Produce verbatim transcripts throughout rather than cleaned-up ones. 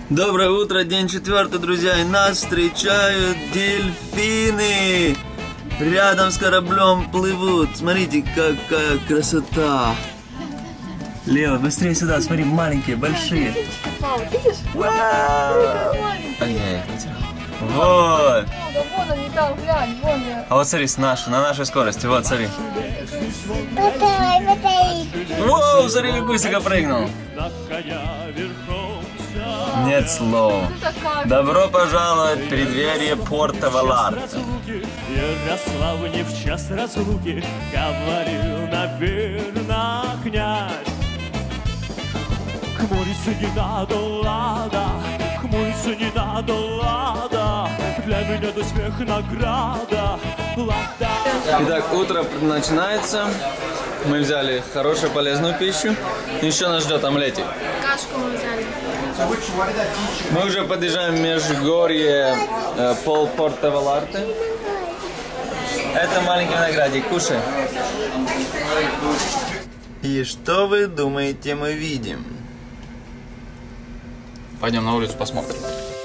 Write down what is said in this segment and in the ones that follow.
Доброе утро, день четвертый, друзья, и нас встречают дельфины. Рядом с кораблем плывут. Смотрите, какая красота. Лео, быстрее сюда, смотри, маленькие, большие. Мама, видишь? А я их потерял. Вот. Да вон они там, глянь, вон я. А вот смотри, с нашей, на нашей скорости, вот, смотри. Мотай, мотай. Воу, смотри, как высоко прыгнул. Нет слов. Добро пожаловать в преддверие порта Валарта. Ярослав не в час разлуки говорил, наверно, князь. Хмуриться не надо, лада, хмуриться не надо, лада. Для меня до смеха награда, лада. Итак, утро начинается. Мы взяли хорошую полезную пищу. Еще нас ждет омлетик. Кашку мы взяли. Мы уже подъезжаем в межгорье э, пол порта Валарты. Это маленький виноградик, кушай. И что вы думаете, мы видим? Пойдем на улицу посмотрим.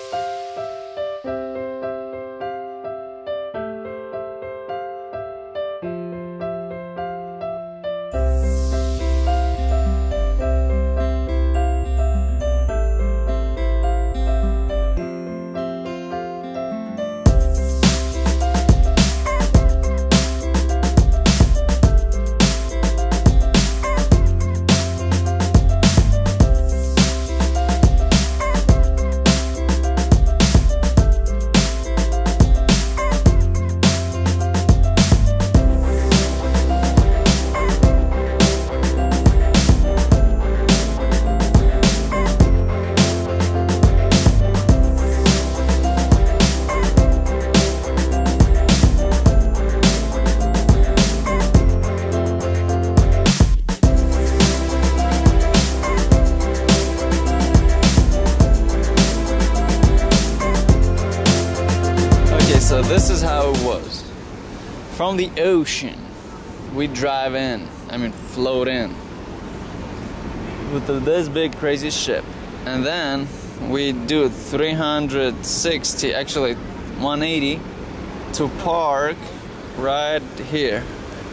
So this is how it was. From the ocean, we drive in, I mean float in, with this big crazy ship. And then we do three hundred sixty, actually one eighty, to park right here.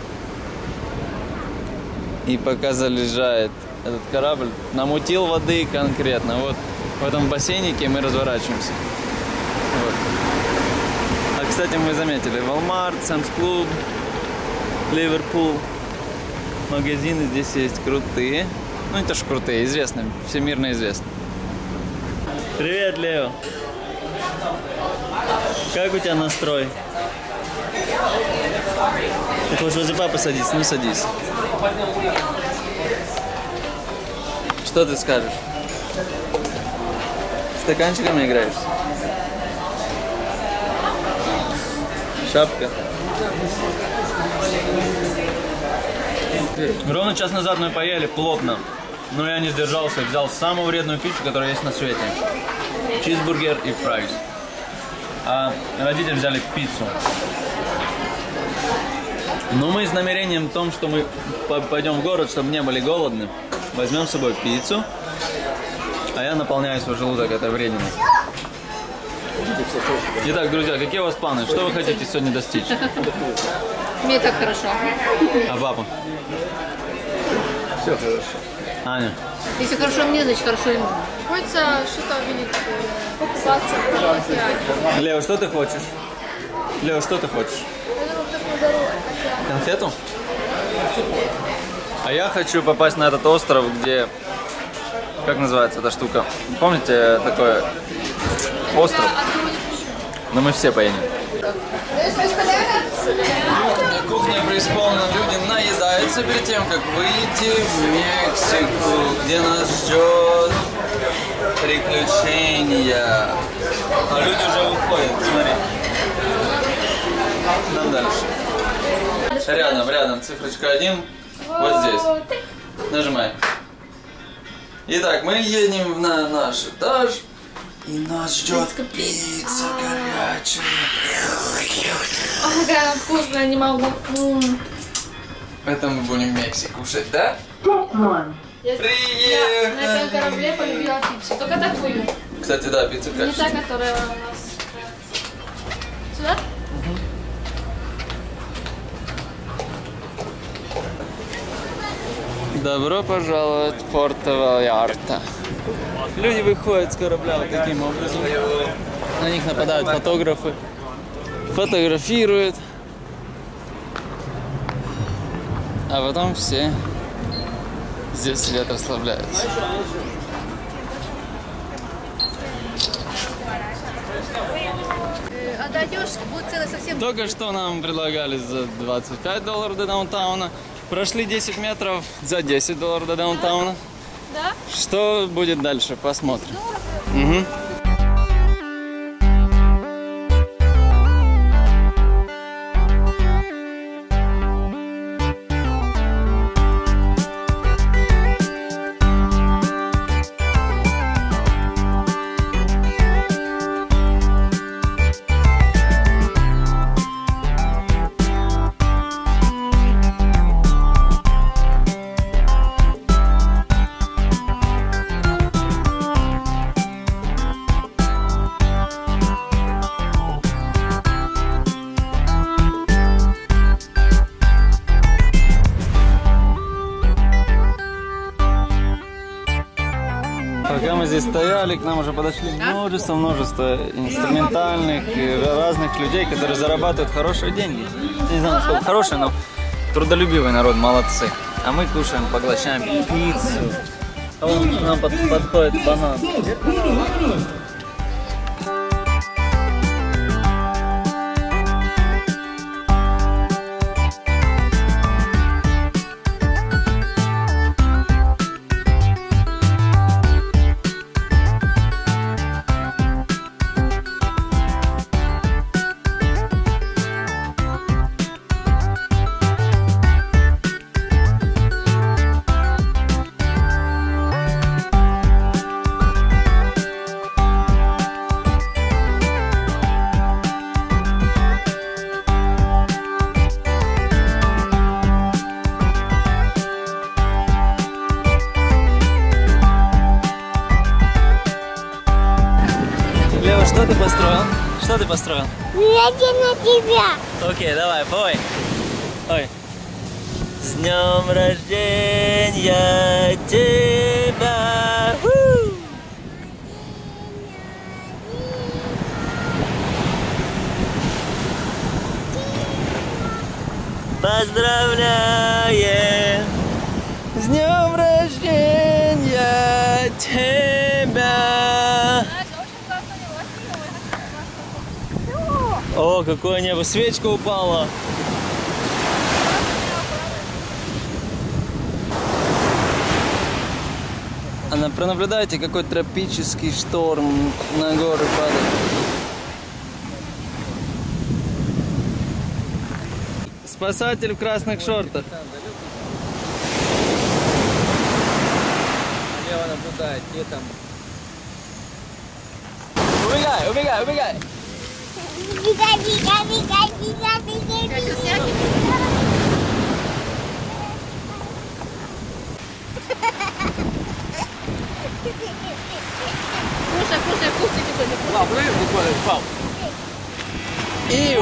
И пока залезает этот корабль, намутил воды конкретно. Вот в этом бассейнике мы разворачиваемся. Вот. А, кстати, мы заметили, Walmart, Sam's Club, Liverpool, магазины здесь есть крутые. Ну, не то что крутые, известные, всемирно известные. Привет, Лео. Как у тебя настрой? Ты хочешь возле папы садиться? Ну, садись. Что ты скажешь? Стаканчиками играешь? Шапка. Ровно час назад мы поели плотно, но я не сдержался и взял самую вредную пищу, которая есть на свете. Чизбургер и фрайс. А родители взяли пиццу. Но мы с намерением в том, что мы пойдем в город, чтобы не были голодны, возьмем с собой пиццу, а я наполняю свой желудок этой врединой. Итак, друзья, какие у вас планы? Что вы хотите сегодня достичь? Мне так хорошо. А папа? Все хорошо. Аня? Если хорошо мне, значит хорошо ему. Хочется что-то увидеть, покупаться, покупать. Лео, что ты хочешь? Лео, что ты хочешь? Конфету? А я хочу попасть на этот остров, где... Как называется эта штука? Помните такой остров? Но мы все поедем. Кухня преисполнена, люди наедаются перед тем, как выйти в Мексику, где нас ждет приключения. А люди уже уходят, смотри. Нам дальше. Рядом, рядом, цифрочка один, вот здесь. Нажимай. Итак, мы едем на наш этаж. И нас ждет пицца горячая. Ой, какая вкусная, не могу. Это мы будем в Мексике кушать, да? Я, я на этом корабле полюбила пиццу, только такую. Кстати, да, пицца Не качественная. та, которая у нас. Сюда? Добро пожаловать в Порто-Вальярта. Люди выходят с корабля вот таким образом. На них нападают фотографы. Фотографируют. А потом все здесь сидят, расслабляются. А дойдешь, будет целый совсем... Только что нам предлагали за двадцать пять долларов до даунтауна. Прошли десять метров за десять долларов до даунтауна. Да? Что будет дальше? Посмотрим. Угу. Пока мы здесь стояли, к нам уже подошли множество, множество инструментальных и разных людей, которые зарабатывают хорошие деньги. Не знаю, насколько хорошие, но трудолюбивый народ, молодцы. А мы кушаем, поглощаем пиццу. А вон к нам под, подходит банан. Лева, что ты построил? Что ты построил? Глядя на тебя. Окей, давай, пой. Ой. С днем рождения тебя! У! Поздравляем! С днем рождения тебя! О, какое небо! Свечка упала! Она, пронаблюдайте, какой тропический шторм на горы падает. Спасатель в красных шортах. Лева наблюдает, где там. Убегай, убегай, убегай! Бегай, бегай, бегай, бегай, бегай, бегай. Кушай, кушай, кушай, кушай. А, блин, буквально упал. Иу!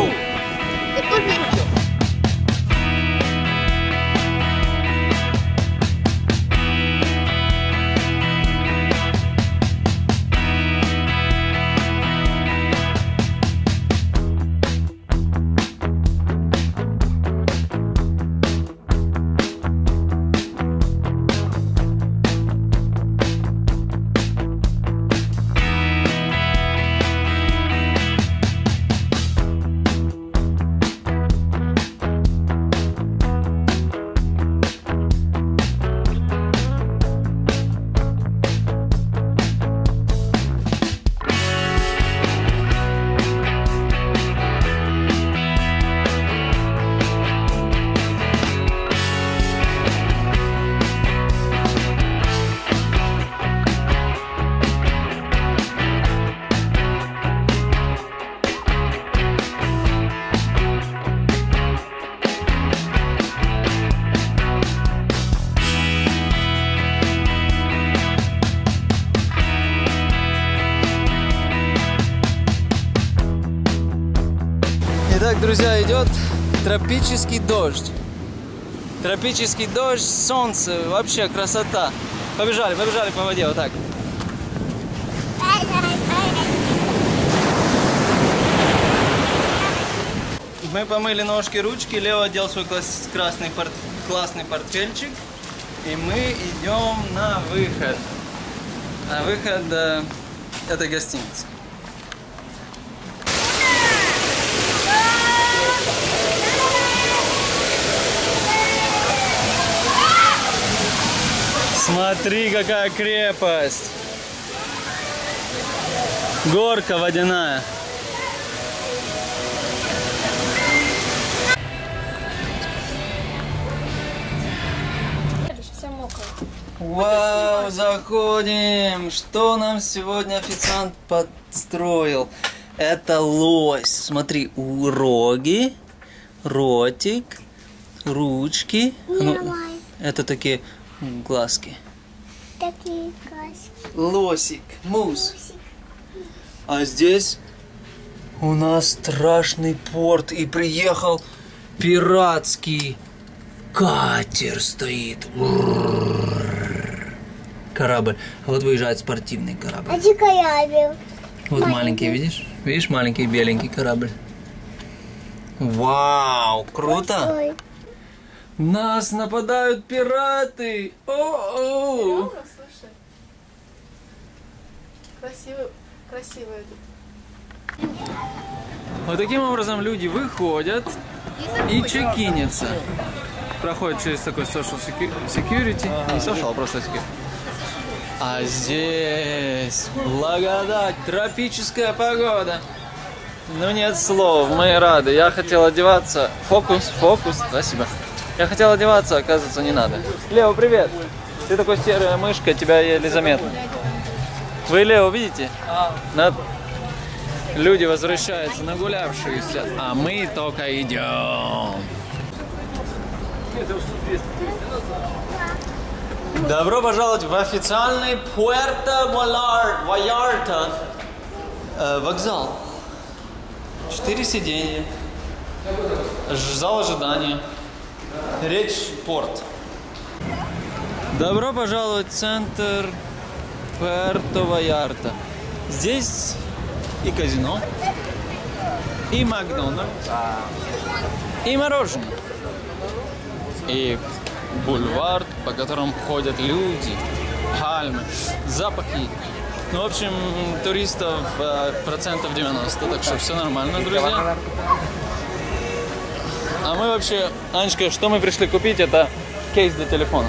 Итак, друзья, идет тропический дождь. Тропический дождь, солнце, вообще красота. Побежали, побежали по воде, вот так. Мы помыли ножки, ручки, Лео одел свой класс, красный порт, классный портфельчик. И мы идем на выход. А выход э, это гостиница. Смотри, какая крепость! Горка водяная. Вау, заходим! Что нам сегодня официант подстроил? Это лось. Смотри, у роги, ротик, ручки. Ну, это такие глазки. Такие глазки. Лосик, мус. А здесь у нас страшный порт. И приехал пиратский катер стоит. Корабль. А вот выезжает спортивный корабль. А где корабль? Вот маленький, маленький, видишь? Видишь, маленький беленький корабль. Вау, круто! Большой. Нас нападают пираты! О-о-о! Слушай. Красивый, красивый тут. Вот таким образом люди выходят и чекинятся. Проходят через такой social security. Не social, а просто security. А здесь благодать, тропическая погода. Ну нет слов, мы рады. Я хотел одеваться. Фокус, фокус, спасибо. Я хотел одеваться, оказывается, не надо. Лео, привет. Ты такой серая мышка, тебя еле заметно. Вы Лео видите? На... Люди возвращаются, нагулявшиеся, а мы только идем. Добро пожаловать в официальный Пуэрто Вальярта э, вокзал. Четыре сиденья, зал ожидания, речь порт. Добро пожаловать в центр Пуэрто Вальярта. Здесь и казино, и Макдональдс, и мороженое, и бульвар, по которому ходят люди, пальмы, запахи. Ну, в общем, туристов э, процентов девяносто, так что все нормально, друзья. А мы вообще, Анечка, что мы пришли купить, это кейс для телефона.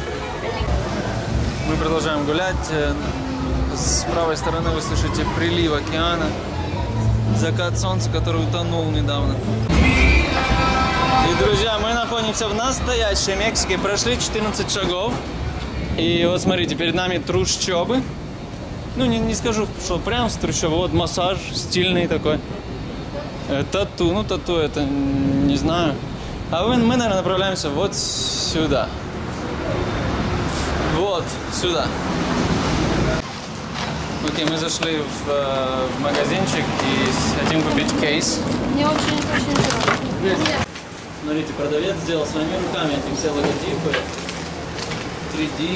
Мы продолжаем гулять. С правой стороны вы слышите прилив океана, закат солнца, который утонул недавно. И, друзья, мы находимся в настоящей Мексике, прошли четырнадцать шагов. И вот смотрите, перед нами трущобы. Ну, не, не скажу, что прям с трущобы. Вот массаж стильный такой. Э, тату, ну тату это не знаю. А мы, мы, наверное, направляемся вот сюда. Вот сюда. Окей, мы зашли в, э, в магазинчик и хотим купить кейс. Мне очень очень нравится. Смотрите, продавец сделал своими руками эти все логотипы. три дэ.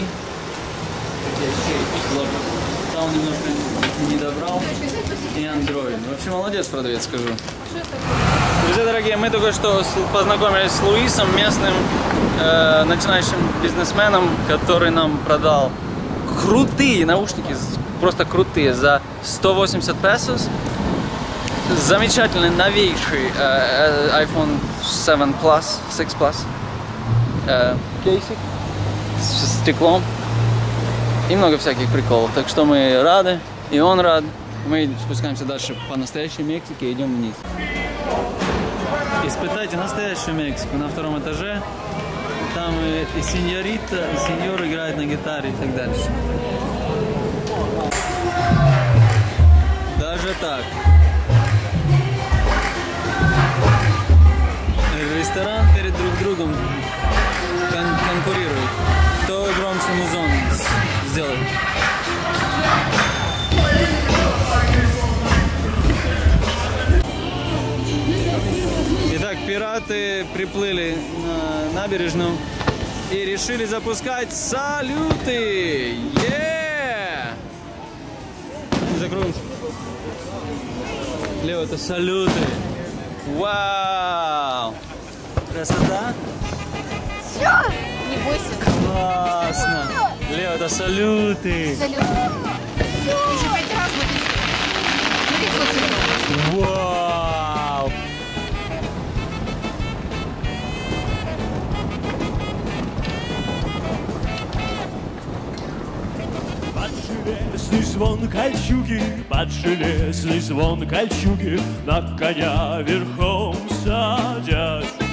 Там немножко не добрал. И Android. Вообще молодец продавец, скажу. Друзья дорогие, мы только что познакомились с Луисом, местным э, начинающим бизнесменом, который нам продал крутые наушники, просто крутые, за сто восемьдесят песос. Замечательный новейший э, iPhone семь плюс, шесть плюс э, кейсик с стеклом и много всяких приколов. Так что мы рады, и он рад. Мы спускаемся дальше по настоящей Мексике и идем вниз. Испытайте настоящую Мексику на втором этаже. Там и, и сеньорита, и сеньор играет на гитаре и так дальше. Даже так. Ресторан перед друг другом кон конкурирует. Кто громче музон сделает. пираты приплыли на набережную и решили запускать салюты. Е! Закроем. Лео, это салюты. Вау! Красота? Не бойся. Классно! Лео, это салюты! Салют. Еще пять раз будет. Смотри, какой цветок. Вау! Под железный звон кольчуги, под железный звон кольчуги, на коня верхом садясь.